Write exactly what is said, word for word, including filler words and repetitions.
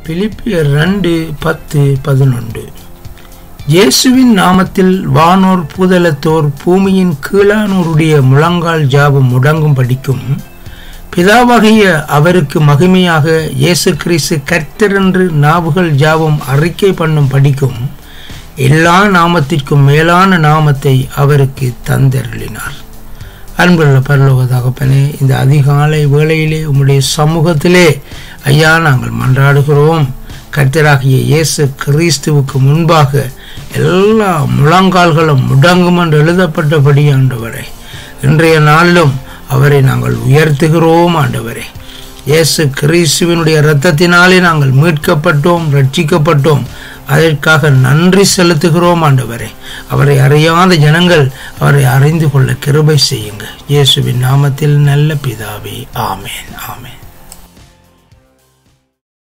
பிலிப்பியர் ரெண்டு பத்து பதினொன்று. இயேசுவின் நாமத்தில் வானோர் பூதலத்தோர் பூமியின் கீழானோருடைய முழங்கால் ஜாபம் முடங்கும் படிக்கும் பிதாவாகிய அவருக்கு மகிமையாக இயேசு கிறிஸ்து கர்த்தர் என்று நாவுகள் ஜாபம் அறிக்கை பண்ணும் படிக்கும் எல்லா நாமத்திற்கும் மேலான நாமத்தை அவருக்கு தந்தருளினார். அன்புள்ள பரலோக தகப்பனே, இந்த அதிகாலை வேளையிலே உம்முடைய சமூகத்திலே ஐயா நாங்கள் மன்றாடுகிறோம். கர்த்தராகிய இயேசு கிறிஸ்துவுக்கு முன்பாக எல்லா முழங்கால்களும் முடங்கும் என்று எழுதப்பட்டபடி ஆண்டவரே, இன்றைய நாளிலும் அவரை நாங்கள் உயர்த்துகிறோம். ஆண்டவரே, இயேசு கிறிஸ்துவினுடைய இரத்தத்தினாலே நாங்கள் மீட்கப்பட்டோம், ரட்சிக்கப்பட்டோம். அதற்காக நன்றி செலுத்துகிறோம். ஆண்டவரே, அவரை அறியாத ஜனங்கள் அவரை அறிந்து கொள்ள கிருபை செய்யுங்க. இயேசுவின் நாமத்தில் நல்ல பிதாவே, ஆமேன், ஆமேன்.